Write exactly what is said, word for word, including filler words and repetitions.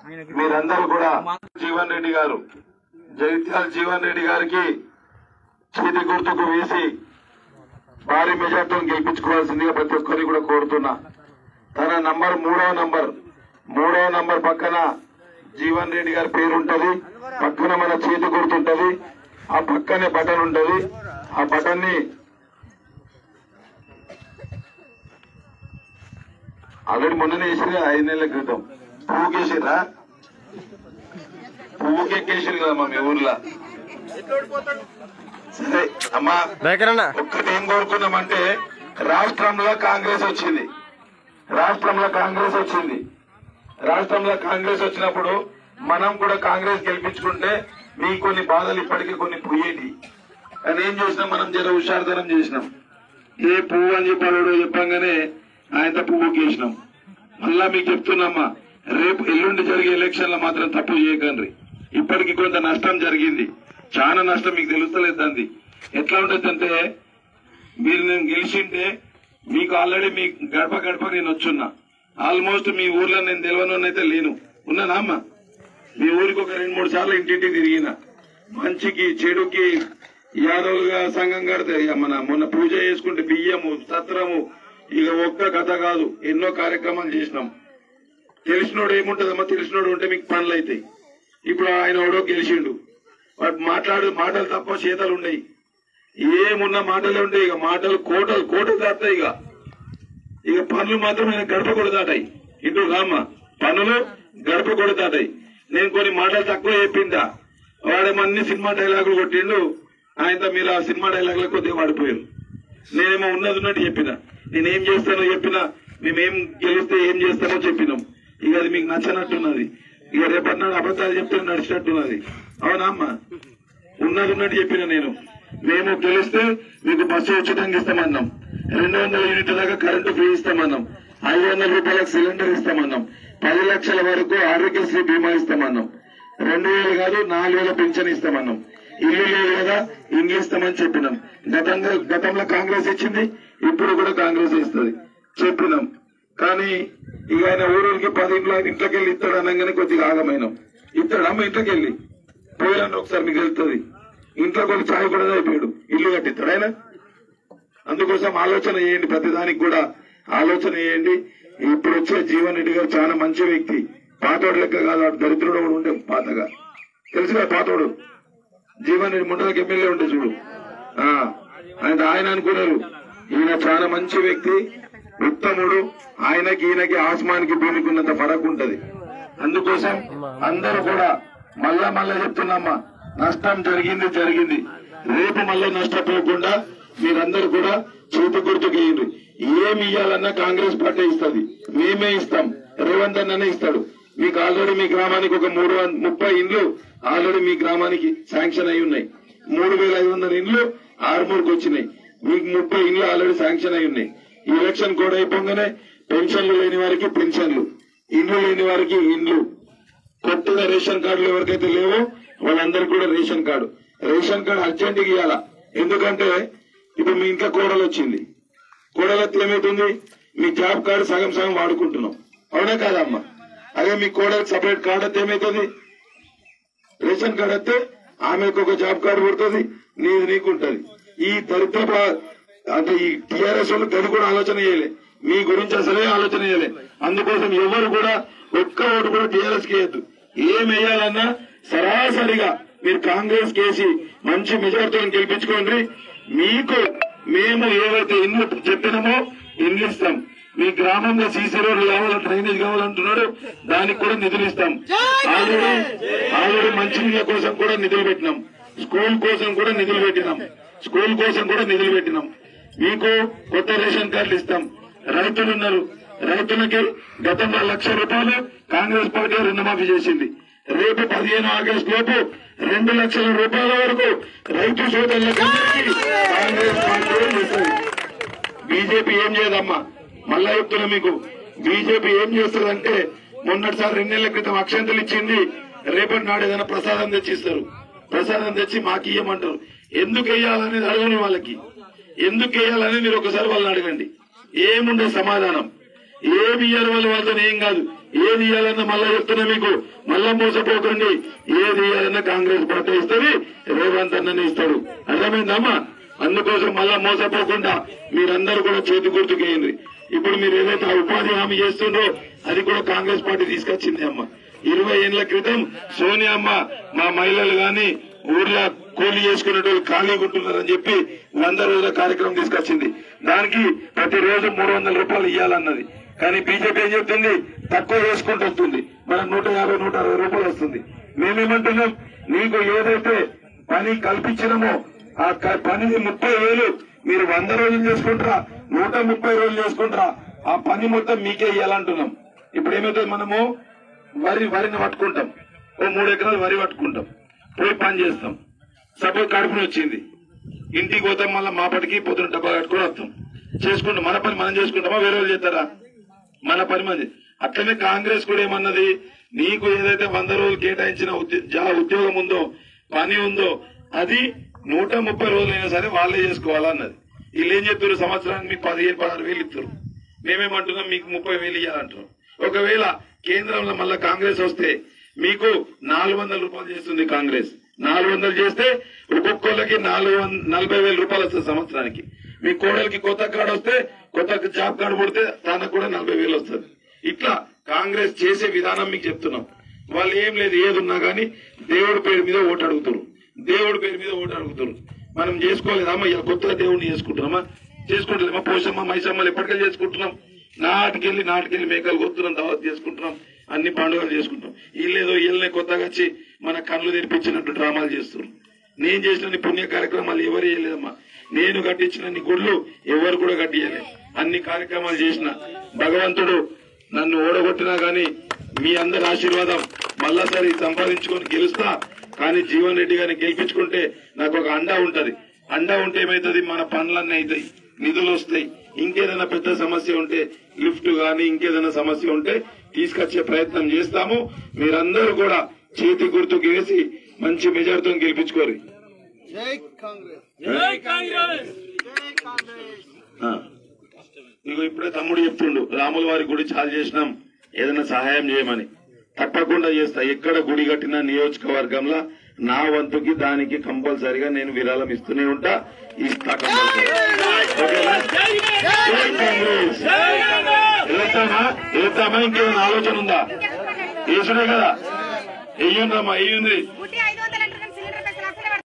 మీరందరూ కూడా జీవన్ రెడ్డి గారు జగిత్యాల జీవన్ రెడ్డి గారికి చేతి గుర్తుకు వేసి భారీ మెజార్టీని గెలిపించుకోవాల్సిందిగా ప్రతి ఒక్కరిని కూడా కోరుతున్నా. తన నంబర్ మూడవ నంబర్ మూడవ నంబర్ పక్కన జీవన్ రెడ్డి గారి పేరు ఉంటది, పక్కన మన చేతి గుర్తుంటది, ఆ పక్కనే బటన్ ఉంటది. ఆ బటన్ ని ఆల్రెడీ మొన్ననే వేసిరు, ఐదు నెలల క్రితం పువ్వుకేసిరా, పువ్వుకెక్కేసిరు కదమ్మా మీ ఊర్లో. సరే అమ్మా, ఒక్కటి ఏం కోరుకున్నామంటే రాష్ట్రంలో కాంగ్రెస్ వచ్చింది, రాష్ట్రంలో కాంగ్రెస్ వచ్చింది రాష్ట్రంలో కాంగ్రెస్ వచ్చినప్పుడు మనం కూడా కాంగ్రెస్ గెలిపించుకుంటే మీ కొన్ని బాధలు ఇప్పటికీ కొన్ని పోయేటి. కానీ ఏం చేసినాం, మనం జర హుషారుతనం చేసినాం. ఏ పువ్వు అని చెప్పాడు చెప్పంగానే ఆయనతో పువ్వుకి వేసినాం. మళ్ళా మీకు చెప్తున్నామ్మా, రేపు ఎల్లుండి జరిగే ఎలక్షన్ లో మాత్రం తప్పు చేయకండి. ఇప్పటికి కొంత నష్టం జరిగింది, చాలా నష్టం మీకు తెలుస్తలేదు. అంది ఎట్లా ఉంటుందంటే, మీరు నేను గెలిచింటే మీకు ఆల్రెడీ మీ గడప గడప నేను వచ్చున్నా. ఆల్మోస్ట్ మీ ఊర్లో నేను తెలియనైతే లేను, ఉన్నానా అమ్మా? మీ ఊరికి ఒక రెండు మూడు సార్లు ఇంటింటికి తిరిగిన. మంచికి చెడుకి యాదవులుగా సంఘం కడితే మన మొన్న పూజ చేసుకుంటే బియ్యము సత్రము ఇక ఒక్క కథ కాదు, ఎన్నో కార్యక్రమాలు చేసినాం. తెలిసినోడు ఏముంటదమ్మా, తెలిసినోడు ఉంటే మీకు పనులు అవుతాయి. ఇప్పుడు ఆయన ఎవడో గెలిచిండు, వాడు మాట్లాడు మాటలు తప్ప చేతలు ఉన్నాయి, ఏమున్న మాటలే ఉంటాయి. ఇక మాటలు కోటలు కోటలు దాటాయి. ఇక ఇక పనులు మాత్రం ఆయన గడప కూడా దాటాయి. ఇంటూ రామ్మ, పనులు గడప కూడా దాటాయి. నేను కొన్ని మాటలు తక్కువ చెప్పిందా, వాడేమన్ని సినిమా డైలాగులు కొట్టిండు. ఆయనతో మీరు ఆ సినిమా డైలాగులు కొద్దిగా వాడిపోయారు. నేనేమో ఉన్నది ఉన్నట్టు చెప్పినా, నేనేం చేస్తానో చెప్పినా, మేమేం గెలిస్తే ఏం చేస్తానో చెప్పినాం. ఇక అది మీకు నచ్చనట్టున్నది. ఇక రేపన్నాడు అబద్ధాలు చెప్తే నడిచినట్టున్నది. అవునా అమ్మ? ఉన్నది ఉన్నట్టు చెప్పిన నేను. మేము గెలిస్తే మీకు బస్సు ఉచితంగా ఇస్తామన్నాం, రెండు వందల యూనిట్ల దాకా కరెంటు ఫ్రీ ఇస్తామన్నాం, ఐదు వందల రూపాయలకు సిలిండర్ ఇస్తామన్నాం, పది లక్షల వరకు ఆరోగ్యశ్రీ బీమా ఇస్తామన్నాం, రెండు వేలు కాదు నాలుగు వేల పింఛన్ ఇస్తామన్నాం, ఇల్లు లేదు కదా ఇండ్లు ఇస్తామని చెప్పినాం. గతంగా గతంలో కాంగ్రెస్ ఇచ్చింది, ఇప్పుడు కూడా కాంగ్రెస్ ఇస్తుంది చెప్పినాం. కానీ ఇక ఆయన ఊరికి పది ఇంట్లో ఇంట్లోకి వెళ్ళి ఇస్తాడు అనగానే కొద్దిగా ఆగమైనాం. ఇస్తాడమ్మ ఇంట్లోకి వెళ్ళి పోయాను ఒకసారి మీకు వెళ్తుంది. ఇంట్లో కొన్ని ఛాయ్ కూడా అయిపోయాడు, ఇల్లు కట్టిస్తాడు ఆయన. అందుకోసం ఆలోచన చేయండి, ప్రతిదానికి కూడా ఆలోచన చేయండి. ఇప్పుడు వచ్చే జీవన్ రెడ్డి గారు చాలా మంచి వ్యక్తి, పాతోడు లెక్క కాదు, వాడు దరిద్రుడు కూడా ఉండే పాతగా తెలుసుగా. పాతోడు జీవన్ రెడ్డి ముండలకు ఎమ్మెల్యే ఉంటే చూడు, ఆయన ఆయన అనుకున్నారు. ఈయన చాలా మంచి వ్యక్తి, ఉత్తముడు. ఆయనకి ఈయనకి ఆస్మానికి భూమికి ఉన్నంత ఫరక్ ఉంటది. అందుకోసం అందరూ కూడా మళ్ళా మళ్ళా చెప్తున్నామ్మా, నష్టం జరిగింది జరిగింది రేపు మళ్ళీ నష్టపోకుండా మీరందరూ కూడా చేతి గుర్తుకేయండి. ఏమి ఇయ్యాలన్నా కాంగ్రెస్ పార్టీ ఇస్తుంది, మేమే ఇస్తాం, రేవంత్ అన్ననే ఇస్తాడు. మీకు ఆల్రెడీ మీ గ్రామానికి ఒక మూడు ముప్పై ఇండ్లు ఆల్రెడీ మీ గ్రామానికి శాంక్షన్ అయి ఉన్నాయి. మూడు వేల ఐదు వందల ఇండ్లు ఆరుమూరుకు వచ్చినాయి. మీకు ముప్పై ఇండ్లు ఆల్రెడీ శాంక్షన్ అయి ఉన్నాయి. ఈ ఎలక్షన్ కూడా అయిపోగానే పెన్షన్లు లేని వారికి పెన్షన్లు, ఇండ్లు లేని వారికి ఇండ్లు, కొత్తగా రేషన్ కార్డులు ఎవరికైతే లేవో వాళ్ళందరికీ కూడా ration card. Ration card urgent ఇవ్వాలా, ఎందుకంటే ఇప్పుడు మీ ఇంట్లో కోడలు వచ్చింది, కోడలు వస్తే ఏమైతుంది, మీ జాబ్ కార్డు సగం సగం వాడుకుంటున్నాం, అవునా కాదమ్మా? అదే మీ కోడలకు సపరేట్ కార్డు వస్తే ఏమైతుంది, రేషన్ కార్డు వస్తే ఆమెకు ఒక జాబ్ కార్డు పడుతుంది, నీది నీకు ఉంటది. ఈ దరిద్ర అంటే ఈ టీఆర్ఎస్ వాళ్ళు గది కూడా ఆలోచన చేయలే, మీ గురించి అసలే ఆలోచన చేయలే. అందుకోసం ఎవరు కూడా ఒక్క ఓటు కూడా టీఆర్ఎస్ కి వేయద్దు. ఏం వేయాలన్నా సరాసరిగా మీరు కాంగ్రెస్ కేసి మంచి మెజార్టీని గెలిపించుకోండి. మీకు మేము ఏవైతే ఇండ్లు చెప్పినామో ఇండ్లు ఇస్తాం. మీ గ్రామంలో సీసీ రోడ్లు కావాలని డ్రైనేజ్ కావాలంటున్నాడు, దానికి కూడా నిధులు ఇస్తాం. ఆల్రెడీ ఆల్రెడీ మంచినీళ్ళ కోసం కూడా నిధులు పెట్టినాం, స్కూల్ కోసం కూడా నిధులు పెట్టినాం స్కూల్ కోసం కూడా నిధులు పెట్టినాం. మీకు కొత్త రేషన్ కార్డులు ఇస్తాం. రైతులు ఉన్నారు, రైతులకి గతంలో లక్ష రూపాయలు కాంగ్రెస్ పార్టీ రుణమాఫీ చేసింది. రేపు పదిహేను ఆగస్టు లోపు రెండు లక్షల రూపాయల వరకు రైతు సోదరులకు కాంగ్రెస్ పార్టీ చేస్తుంది. బీజేపీ ఏం చేయదమ్మా, మళ్ళా చెప్తున్నా మీకు, బీజేపీ ఏం చేస్తుందంటే మొన్నటిసారి రెండు నెలల క్రితం అక్షంతలు ఇచ్చింది, రేపటి నాడు ఏదైనా ప్రసాదం తెచ్చిస్తారు, ప్రసాదం తెచ్చి మాకు ఇయ్యమంటారు. ఎందుకు వేయాలనేది అడగని వాళ్ళకి, ఎందుకు వేయాలని మీరు ఒకసారి వాళ్ళని అడగండి. ఏముండే సమాధానం, ఏమి ఇయ్యాలి వాళ్ళు, వాళ్ళతో ఏం కాదు, ఏది ఇవ్వాలన్నా మళ్ళా చెప్తున్నా మీకు, మళ్ళా మోసపోకండి. ఏది ఇవ్వాలన్నా కాంగ్రెస్ పార్టీ ఇస్తుంది, రేవంత్ అన్నని ఇస్తాడు. అర్థమైందమ్మా? అందుకోసం మళ్ళా మోసపోకుండా మీరందరూ కూడా చేతి గుర్తుకేయండి. ఇప్పుడు మీరు ఏదైతే ఉపాధి హామీ చేస్తుండ్రో అది కూడా కాంగ్రెస్ పార్టీ తీసుకొచ్చింది అమ్మ. ఇరవై ఏళ్ల క్రితం సోనియా అమ్మ మా మహిళలు గాని ఊర్లో కూలీ చేసుకునేటోళ్ళు ఖాళీగా ఉంటున్నారని చెప్పి వంద రోజుల కార్యక్రమం తీసుకొచ్చింది. దానికి ప్రతిరోజు మూడు వందల రూపాయలు ఇవ్వాలన్నది. కానీ బీజేపీ ఏం చెప్తుంది, తక్కువ చేసుకుంటూ వస్తుంది. మనకు నూట యాభై నూట అరవై రూపాయలు వస్తుంది. మేమేమంటున్నాం, నీకు ఏదైతే పని కల్పించినమో ఆ పనిని ముప్పై వేలు మీరు వంద రోజులు చేసుకుంటారా, నూట ముప్పై రోజులు చేసుకుంటారా, ఆ పని మొత్తం మీకే ఇవ్వాలంటున్నాం. ఇప్పుడు ఏమవుతుంది, మనము వరి వరిని పట్టుకుంటాం, ఓ మూడు ఎకరాలు వరి పట్టుకుంటాం, పోయి పని చేస్తాం. సపోజ్ కడుపుని వచ్చింది, ఇంటికి పోతాం, మళ్ళీ మాపటికి పొద్దున డబ్బా కట్టుకుని వస్తాం, చేసుకుంటాం. మన పని మనం చేసుకుంటామా, వేరే వాళ్ళు చేస్తారా? మన పని మంది. అట్లనే కాంగ్రెస్ కూడా ఏమన్నది, నీకు ఏదైతే వంద రోజులు కేటాయించిన ఉద్యోగం ఉందో, పని ఉందో, అది నూట ముప్పై రోజులైనా సరే వాళ్ళే చేసుకోవాలన్నది. వీళ్ళు ఏం చెప్తారు, సంవత్సరానికి మీకు పదిహేను పదహారు వేలు ఇస్తారు. మేమేమంటున్నాం, మీకు ముప్పై వేలు ఇవ్వాలంటున్నాం. ఒకవేళ కేంద్రంలో మళ్ళా కాంగ్రెస్ వస్తే మీకు నాలుగు వందల రూపాయలు చేస్తుంది కాంగ్రెస్. నాలుగు వందలు చేస్తే ఒక్కొక్కళ్ళకి నాలుగు నలభై వేల రూపాయలు వస్తుంది సంవత్సరానికి. మీ కోడలికి కొత్త కార్డు వస్తే, కొత్త జాబ్ కార్డు పడితే తనకు కూడా నలభై వేలు వస్తుంది. ఇట్లా కాంగ్రెస్ చేసే విధానం మీకు చెప్తున్నాం. వాళ్ళు ఏం లేదు, ఏది ఉన్నా గానీ దేవుడి పేరు మీద ఓటు అడుగుతారు, దేవుడి పేరు మీద ఓటు అడుగుతారు. మనం చేసుకోలేదమ్మా, ఇలా కొత్తగా దేవుడిని చేసుకుంటున్నామా? చేసుకుంటున్నామా? పోషమ్మ మైసమ్మలు ఎప్పటికెళ్ళి చేసుకుంటున్నాం. నాటికెళ్ళి నాటికెళ్ళి మేకలు కొత్తున్నాం, దావత్ చేసుకుంటున్నాం, అన్ని పండుగలు చేసుకుంటాం. వీళ్ళేదో వీళ్ళనే కొత్తగా వచ్చి మన కళ్ళు తెరిపించినట్టు డ్రామాలు చేస్తున్నారు. నేను చేసిన పుణ్య కార్యక్రమాలు ఎవరు చేయలేదమ్మా. నేను కట్టించిన గుళ్ళు ఎవరు కూడా కట్టియలే. అన్ని కార్యక్రమాలు చేసిన భగవంతుడు నన్ను ఓడగొట్టినా గాని మీ అందరి ఆశీర్వాదం మళ్ళాసారి సంపాదించుకొని గెలుస్తా. కానీ జీవన్ రెడ్డి గారిని గెలిపించుకుంటే నాకు ఒక అండా ఉంటది. అండా ఉంటే ఏమైతుంది, మన పనులన్నీ అవుతాయి, నిధులు వస్తాయి. ఇంకేదైనా పెద్ద సమస్య ఉంటే, లిఫ్ట్ గాని ఇంకేదైనా సమస్య ఉంటే తీసుకొచ్చే ప్రయత్నం చేస్తాము. మీరందరూ కూడా చేతి గుర్తుకు వేసి మంచి మెజార్టీతో గెలిపించుకోరు. ఇగో ఇప్పుడే తమ్ముడు చెప్తుండు, రాముల వారి గుడి చాలు చేసినాం, ఏదైనా సహాయం చేయమని. తప్పకుండా చేస్తా. ఎక్కడ గుడి కట్టిన నియోజకవర్గంలో నా వంతుకి దానికి కంపల్సరిగా నేను విరాళం ఇస్తూనే ఉంటా, ఇస్తా కంపల్సరీ. వెళ్తామా వెళ్తామా ఇంకేమైనా ఆలోచన ఉందా? వేసుడే కదా, వెయ్యండి అమ్మా, వెయ్యండి.